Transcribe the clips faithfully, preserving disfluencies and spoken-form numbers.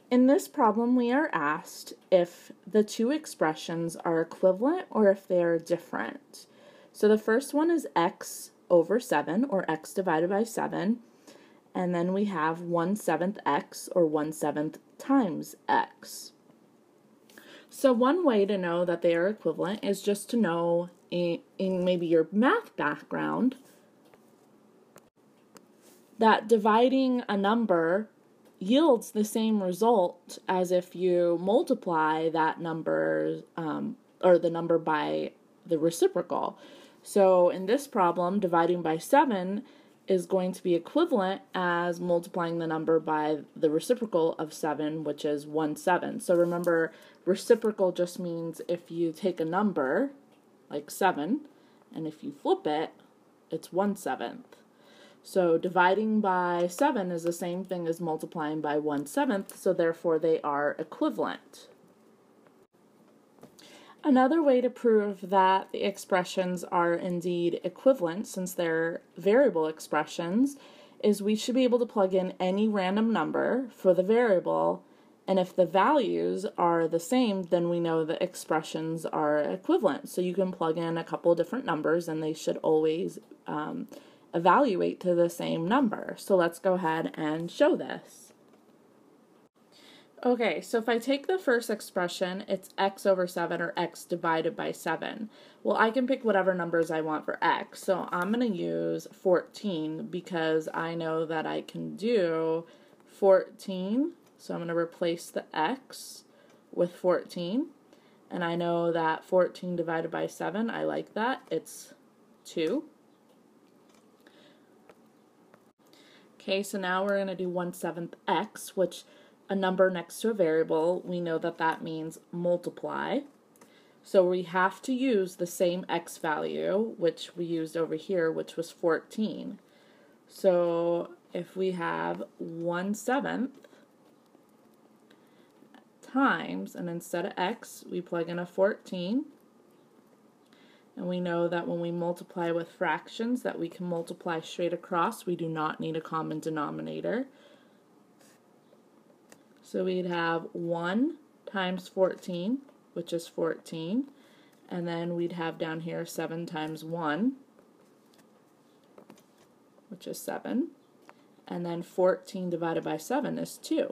In this problem, we are asked if the two expressions are equivalent or if they are different. So the first one is x over seven, or x divided by seven, and then we have one seventh x, or one seventh times x. So one way to know that they are equivalent is just to know in, in maybe your math background that dividing a number yields the same result as if you multiply that number um, or the number by the reciprocal. So in this problem, dividing by seven is going to be equivalent as multiplying the number by the reciprocal of seven, which is one seventh. So remember, reciprocal just means if you take a number, like seven, and if you flip it, it's one seventh. So dividing by seven is the same thing as multiplying by one seventh, so therefore they are equivalent. Another way to prove that the expressions are indeed equivalent, since they're variable expressions, is we should be able to plug in any random number for the variable, and if the values are the same, then we know the expressions are equivalent. So you can plug in a couple different numbers and they should always um, evaluate to the same number. So let's go ahead and show this. Okay, so if I take the first expression, it's x over seven, or x divided by seven. Well, I can pick whatever numbers I want for x. So I'm going to use fourteen because I know that I can do fourteen. So I'm going to replace the x with fourteen. And I know that fourteen divided by seven, I like that, it's two. Okay, so now we're going to do one seventh x, which a number next to a variable, we know that that means multiply. So we have to use the same x value, which we used over here, which was fourteen. So if we have one seventh times, and instead of x, we plug in a fourteen. And we know that when we multiply with fractions, that we can multiply straight across. We do not need a common denominator. So we'd have one times fourteen, which is fourteen, and then we'd have down here seven times one, which is seven, and then fourteen divided by seven is two.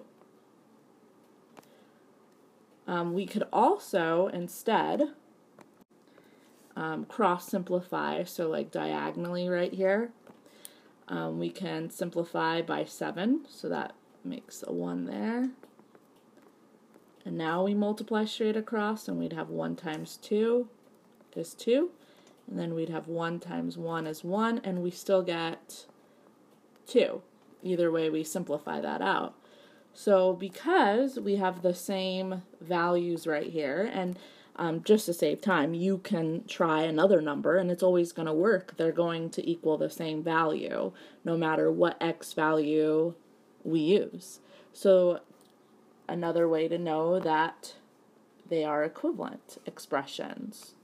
Um, we could also, instead, um, cross-simplify, so like diagonally right here. Um, we can simplify by seven, so that makes a one there. And now we multiply straight across, and we'd have one times two is two. And then we'd have one times one is one, and we still get two. Either way, we simplify that out. So because we have the same values right here, and um, just to save time, you can try another number, and it's always going to work. They're going to equal the same value, no matter what x value we use. So another way to know that they are equivalent expressions.